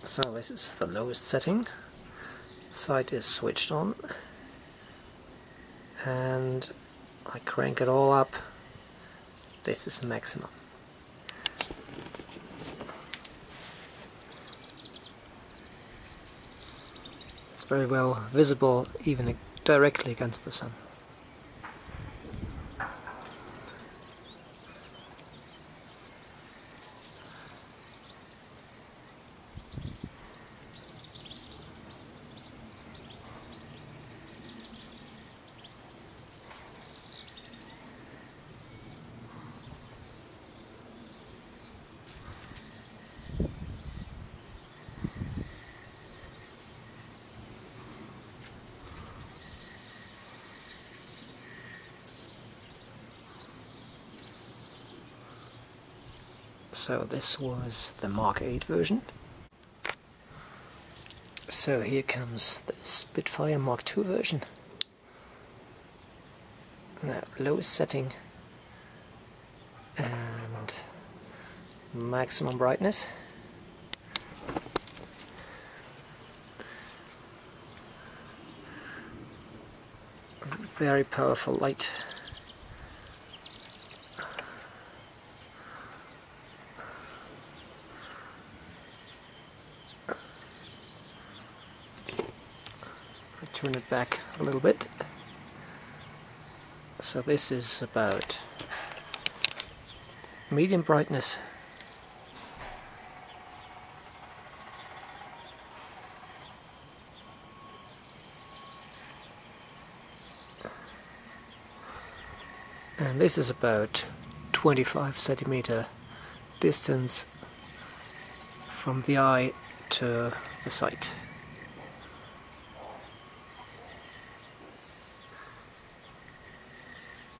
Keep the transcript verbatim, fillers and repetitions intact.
So this is the lowest setting, sight is switched on, and I crank it all up. This is maximum. It's very well visible even directly against the sun. So this was the Mark eight version. So here comes the Spitfire Mark two version. Now, lowest setting and maximum brightness. Very powerful light. Turn it back a little bit. So this is about medium brightness. And this is about twenty-five centimeter distance from the eye to the sight.